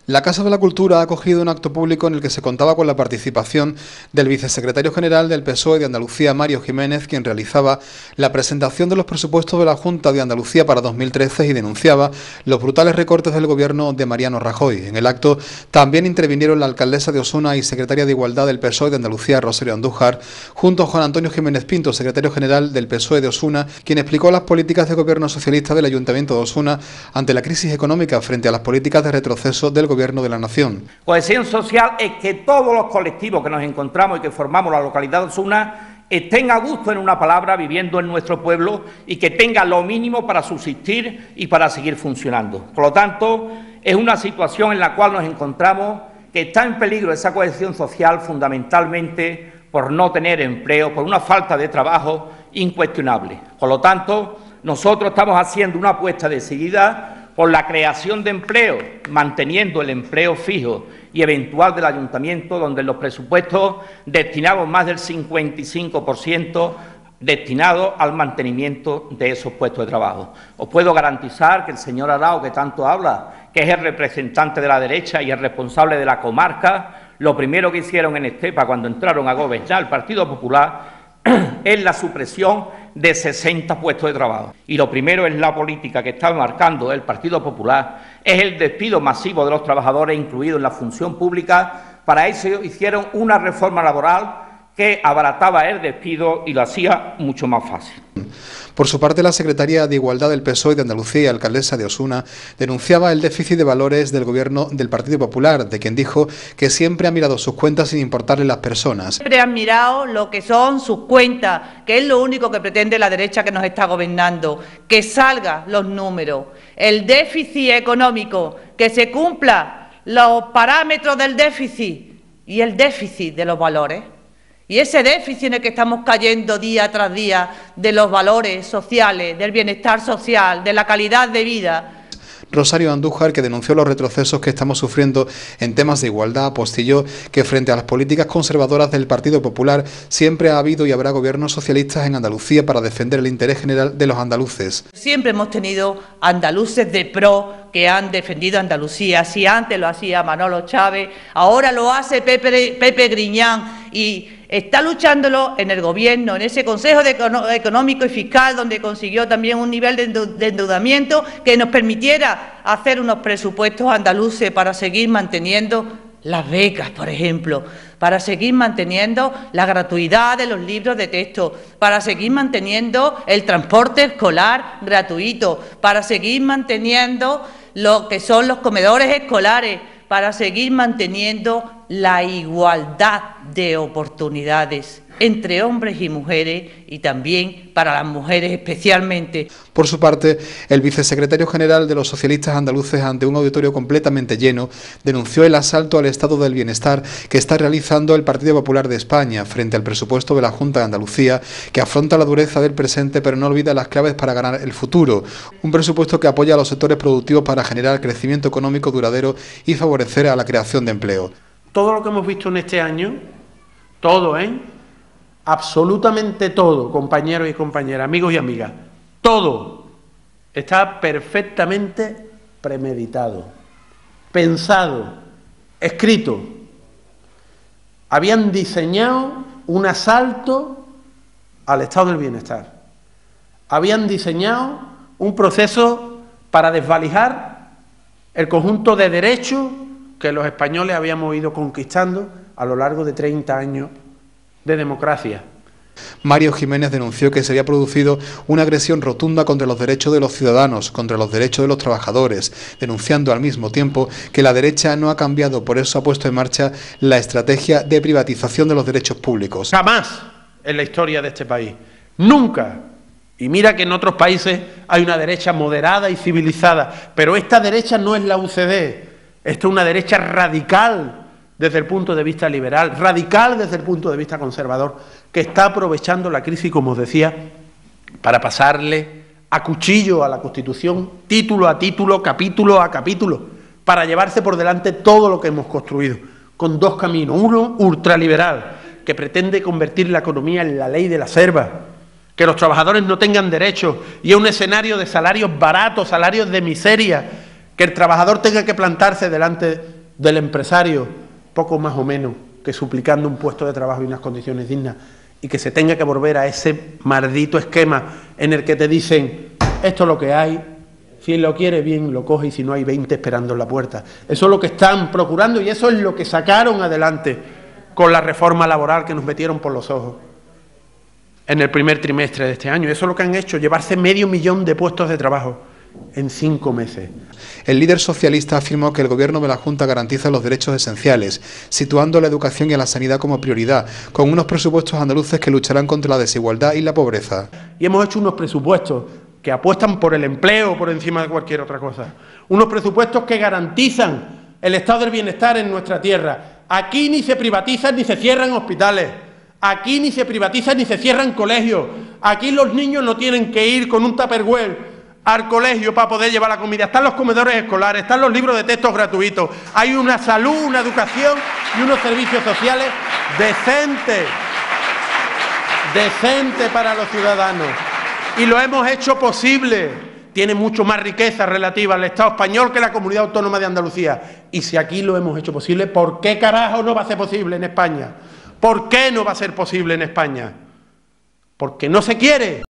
La Casa de la Cultura ha acogido un acto público en el que se contaba con la participación del vicesecretario general del PSOE de Andalucía, Mario Jiménez, quien realizaba la presentación de los presupuestos de la Junta de Andalucía para 2013 y denunciaba los brutales recortes del gobierno de Mariano Rajoy. En el acto también intervinieron la alcaldesa de Osuna y secretaria de Igualdad del PSOE de Andalucía, Rosario Andújar, junto a Juan Antonio Jiménez Pinto, secretario general del PSOE de Osuna, quien explicó las políticas de gobierno socialista del Ayuntamiento de Osuna ante la crisis económica frente a las políticas de retroceso del gobierno de la nación. Cohesión social es que todos los colectivos que nos encontramos y que formamos la localidad de Osuna estén a gusto, en una palabra, viviendo en nuestro pueblo y que tengan lo mínimo para subsistir y para seguir funcionando. Por lo tanto, es una situación en la cual nos encontramos que está en peligro esa cohesión social fundamentalmente por no tener empleo, por una falta de trabajo incuestionable. Por lo tanto, nosotros estamos haciendo una apuesta decidida por la creación de empleo, manteniendo el empleo fijo y eventual del ayuntamiento, donde en los presupuestos destinamos más del 55% destinado al mantenimiento de esos puestos de trabajo. Os puedo garantizar que el señor Arao, que tanto habla, que es el representante de la derecha y el responsable de la comarca, lo primero que hicieron en Estepa cuando entraron a gobernar el Partido Popular es la supresión de 60 puestos de trabajo. Y lo primero es la política que está marcando el Partido Popular, es el despido masivo de los trabajadores, incluido en la función pública. Para eso hicieron una reforma laboral que abarataba el despido y lo hacía mucho más fácil. Por su parte, la secretaria de Igualdad del PSOE de Andalucía y alcaldesa de Osuna denunciaba el déficit de valores del gobierno del Partido Popular, de quien dijo que siempre ha mirado sus cuentas sin importarle las personas. Siempre han mirado lo que son sus cuentas, que es lo único que pretende la derecha que nos está gobernando, que salgan los números, el déficit económico, que se cumplan los parámetros del déficit y el déficit de los valores. Y ese déficit en el que estamos cayendo día tras día de los valores sociales, del bienestar social, de la calidad de vida. Rosario Andújar, que denunció los retrocesos que estamos sufriendo en temas de igualdad, apostilló que frente a las políticas conservadoras del Partido Popular siempre ha habido y habrá gobiernos socialistas en Andalucía para defender el interés general de los andaluces. Siempre hemos tenido andaluces de pro que han defendido Andalucía. Si antes lo hacía Manolo Chávez, ahora lo hace Pepe Griñán y está luchándolo en el gobierno, en ese Consejo Económico y Fiscal, donde consiguió también un nivel de endeudamiento que nos permitiera hacer unos presupuestos andaluces para seguir manteniendo las becas, por ejemplo, para seguir manteniendo la gratuidad de los libros de texto, para seguir manteniendo el transporte escolar gratuito, para seguir manteniendo lo que son los comedores escolares, para seguir manteniendo la igualdad de oportunidades entre hombres y mujeres y también para las mujeres especialmente. Por su parte, el vicesecretario general de los socialistas andaluces, ante un auditorio completamente lleno, denunció el asalto al estado del bienestar que está realizando el Partido Popular de España frente al presupuesto de la Junta de Andalucía, que afronta la dureza del presente pero no olvida las claves para ganar el futuro. Un presupuesto que apoya a los sectores productivos para generar crecimiento económico duradero y favorecer a la creación de empleo. Todo lo que hemos visto en este año, todo, absolutamente todo, compañeros y compañeras, amigos y amigas, todo está perfectamente premeditado, pensado, escrito. Habían diseñado un asalto al estado del bienestar. Habían diseñado un proceso para desvalijar el conjunto de derechos que los españoles habíamos ido conquistando a lo largo de 30 años de democracia. Mario Jiménez denunció que se había producido una agresión rotunda contra los derechos de los ciudadanos, contra los derechos de los trabajadores, denunciando al mismo tiempo que la derecha no ha cambiado, por eso ha puesto en marcha la estrategia de privatización de los derechos públicos. Jamás en la historia de este país, nunca. Y mira que en otros países hay una derecha moderada y civilizada, pero esta derecha no es la UCD, esta es una derecha radical desde el punto de vista liberal, radical desde el punto de vista conservador, que está aprovechando la crisis, como os decía, para pasarle a cuchillo a la Constitución, título a título, capítulo a capítulo, para llevarse por delante todo lo que hemos construido, con dos caminos. Uno, ultraliberal, que pretende convertir la economía en la ley de la selva, que los trabajadores no tengan derechos, y es un escenario de salarios baratos, salarios de miseria, que el trabajador tenga que plantarse delante del empresario, poco más o menos que suplicando un puesto de trabajo y unas condiciones dignas, y que se tenga que volver a ese maldito esquema en el que te dicen, esto es lo que hay, si lo quiere bien lo coge y si no hay 20 esperando en la puerta. Eso es lo que están procurando y eso es lo que sacaron adelante con la reforma laboral que nos metieron por los ojos en el primer trimestre de este año. Eso es lo que han hecho, llevarse 500.000 de puestos de trabajo en 5 meses. El líder socialista afirmó que el Gobierno de la Junta garantiza los derechos esenciales, situando la educación y la sanidad como prioridad, con unos presupuestos andaluces que lucharán contra la desigualdad y la pobreza. Y hemos hecho unos presupuestos que apuestan por el empleo por encima de cualquier otra cosa. Unos presupuestos que garantizan el estado del bienestar en nuestra tierra. Aquí ni se privatizan ni se cierran hospitales. Aquí ni se privatizan ni se cierran colegios. Aquí los niños no tienen que ir con un tupperware al colegio para poder llevar la comida. Están los comedores escolares, están los libros de texto gratuitos. Hay una salud, una educación y unos servicios sociales decentes para los ciudadanos. Y lo hemos hecho posible. Tiene mucho más riqueza relativa al Estado español que la Comunidad Autónoma de Andalucía. Y si aquí lo hemos hecho posible, ¿por qué carajo no va a ser posible en España? ¿Por qué no va a ser posible en España? Porque no se quiere.